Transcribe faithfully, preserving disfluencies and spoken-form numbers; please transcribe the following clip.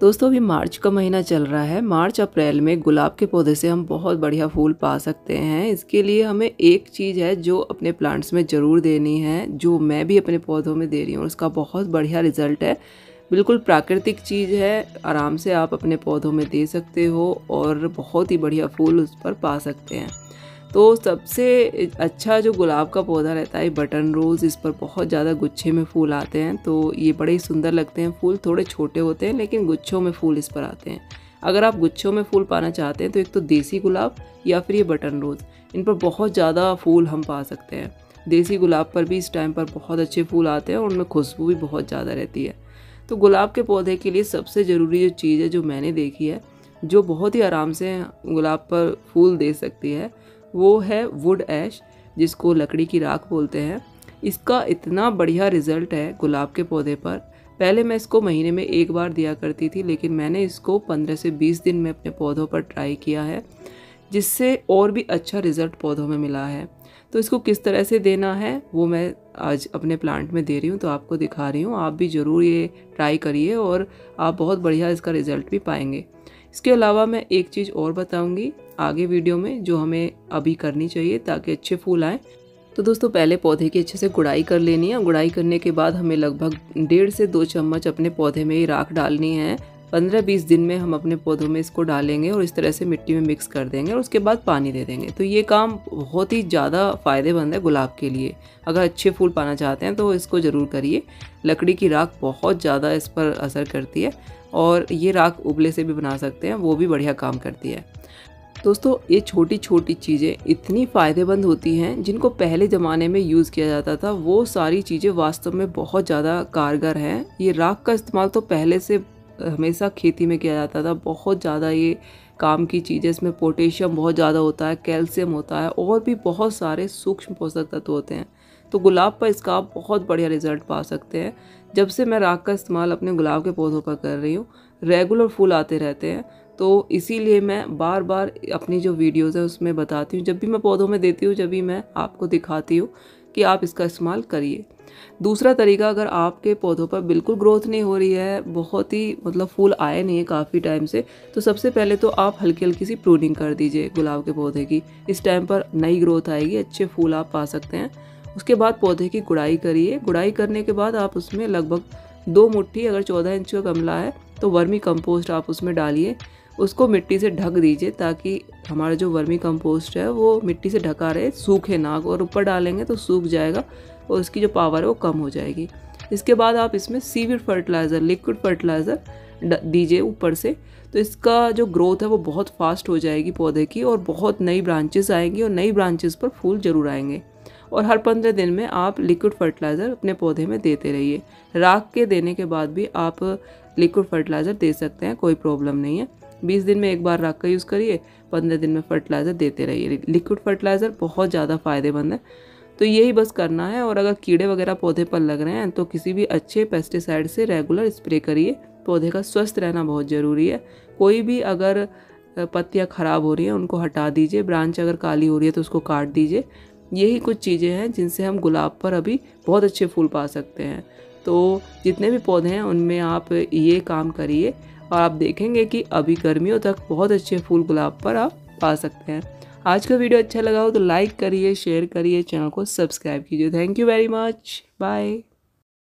दोस्तों अभी मार्च का महीना चल रहा है। मार्च अप्रैल में गुलाब के पौधे से हम बहुत बढ़िया फूल पा सकते हैं। इसके लिए हमें एक चीज़ है जो अपने प्लांट्स में ज़रूर देनी है, जो मैं भी अपने पौधों में दे रही हूँ। उसका बहुत बढ़िया रिज़ल्ट है। बिल्कुल प्राकृतिक चीज़ है, आराम से आप अपने पौधों में दे सकते हो और बहुत ही बढ़िया फूल उस पर पा सकते हैं। तो सबसे अच्छा जो गुलाब का पौधा रहता है बटन रोज़, इस पर बहुत ज़्यादा गुच्छे में फूल आते हैं। तो ये बड़े ही सुंदर लगते हैं। फूल थोड़े छोटे होते हैं लेकिन गुच्छों में फूल इस पर आते हैं। अगर आप गुच्छों में फूल पाना चाहते हैं तो एक तो देसी गुलाब या फिर ये बटन रोज़, इन पर बहुत ज़्यादा फूल हम पा सकते हैं। देसी गुलाब पर भी इस टाइम पर बहुत अच्छे फूल आते हैं और उनमें खुशबू भी बहुत ज़्यादा रहती है। तो गुलाब के पौधे के लिए सबसे ज़रूरी जो चीज़ है, जो मैंने देखी है, जो बहुत ही आराम से गुलाब पर फूल दे सकती है, वो है वुड ऐश, जिसको लकड़ी की राख बोलते हैं। इसका इतना बढ़िया रिज़ल्ट है गुलाब के पौधे पर। पहले मैं इसको महीने में एक बार दिया करती थी, लेकिन मैंने इसको पंद्रह से बीस दिन में अपने पौधों पर ट्राई किया है, जिससे और भी अच्छा रिज़ल्ट पौधों में मिला है। तो इसको किस तरह से देना है वो मैं आज अपने प्लांट में दे रही हूँ, तो आपको दिखा रही हूँ। आप भी ज़रूर ये ट्राई करिए और आप बहुत बढ़िया इसका रिज़ल्ट भी पाएंगे। इसके अलावा मैं एक चीज़ और बताऊंगी आगे वीडियो में, जो हमें अभी करनी चाहिए ताकि अच्छे फूल आएँ। तो दोस्तों पहले पौधे की अच्छे से गुड़ाई कर लेनी है। गुड़ाई करने के बाद हमें लगभग डेढ़ से दो चम्मच अपने पौधे में ही राख डालनी है। पंद्रह बीस दिन में हम अपने पौधों में इसको डालेंगे और इस तरह से मिट्टी में मिक्स कर देंगे और उसके बाद पानी दे देंगे। तो ये काम बहुत ही ज़्यादा फ़ायदेमंद है गुलाब के लिए। अगर अच्छे फूल पाना चाहते हैं तो इसको ज़रूर करिए। लकड़ी की राख बहुत ज़्यादा इस पर असर करती है और ये राख उबले से भी बना सकते हैं, वो भी बढ़िया काम करती है। दोस्तों ये छोटी छोटी चीज़ें इतनी फ़ायदेमंद होती हैं, जिनको पहले ज़माने में यूज़ किया जाता था वो सारी चीज़ें वास्तव में बहुत ज़्यादा कारगर हैं। ये राख का इस्तेमाल तो पहले से हमेशा खेती में किया जाता था। बहुत ज़्यादा ये काम की चीज़ है। इसमें पोटेशियम बहुत ज़्यादा होता है, कैल्शियम होता है और भी बहुत सारे सूक्ष्म पोषक तत्व होते हैं। तो गुलाब पर इसका आप बहुत बढ़िया रिजल्ट पा सकते हैं। जब से मैं राख का इस्तेमाल अपने गुलाब के पौधों पर कर रही हूँ, रेगुलर फूल आते रहते हैं। तो इसीलिए मैं बार बार अपनी जो वीडियोज़ है उसमें बताती हूँ, जब भी मैं पौधों में देती हूँ, जब भी मैं आपको दिखाती हूँ कि आप इसका इस्तेमाल करिए। दूसरा तरीका, अगर आपके पौधों पर बिल्कुल ग्रोथ नहीं हो रही है, बहुत ही मतलब फूल आए नहीं है काफ़ी टाइम से, तो सबसे पहले तो आप हल्की हल्की सी प्रूनिंग कर दीजिए गुलाब के पौधे की। इस टाइम पर नई ग्रोथ आएगी, अच्छे फूल आप पा सकते हैं। उसके बाद पौधे की गुड़ाई करिए। गुड़ाई करने के बाद आप उसमें लगभग दो मुट्ठी, अगर चौदह इंच का गमला है तो वर्मी कंपोस्ट आप उसमें डालिए। उसको मिट्टी से ढक दीजिए ताकि हमारा जो वर्मी कंपोस्ट है वो मिट्टी से ढका रहे, सूखे ना। और ऊपर डालेंगे तो सूख जाएगा और इसकी जो पावर है वो कम हो जाएगी। इसके बाद आप इसमें सीविड फर्टिलाइज़र, लिक्विड फर्टिलाइज़र दीजिए ऊपर से। तो इसका जो ग्रोथ है वो बहुत फास्ट हो जाएगी पौधे की और बहुत नई ब्रांचेस आएंगी और नई ब्रांचेस पर फूल ज़रूर आएंगे। और हर पंद्रह दिन में आप लिक्विड फर्टिलाइज़र अपने पौधे में देते रहिए। राख के देने के बाद भी आप लिक्विड फर्टिलाइज़र दे सकते हैं, कोई प्रॉब्लम नहीं है। बीस दिन में एक बार राख का यूज़ करिए, पंद्रह दिन में फर्टिलाइज़र देते रहिए। लिक्विड फर्टिलाइज़र बहुत ज़्यादा फ़ायदेमंद है। तो यही बस करना है। और अगर कीड़े वगैरह पौधे पर लग रहे हैं तो किसी भी अच्छे पेस्टिसाइड से रेगुलर स्प्रे करिए। पौधे का स्वस्थ रहना बहुत ज़रूरी है। कोई भी अगर पत्तियाँ ख़राब हो रही हैं उनको हटा दीजिए। ब्रांच अगर काली हो रही है तो उसको काट दीजिए। यही कुछ चीज़ें हैं जिनसे हम गुलाब पर अभी बहुत अच्छे फूल पा सकते हैं। तो जितने भी पौधे हैं उनमें आप ये काम करिए और आप देखेंगे कि अभी गर्मियों तक बहुत अच्छे फूल गुलाब पर आप पा सकते हैं। आज का वीडियो अच्छा लगा हो तो लाइक करिए, शेयर करिए, चैनल को सब्सक्राइब कीजिए। Thank you very much. Bye.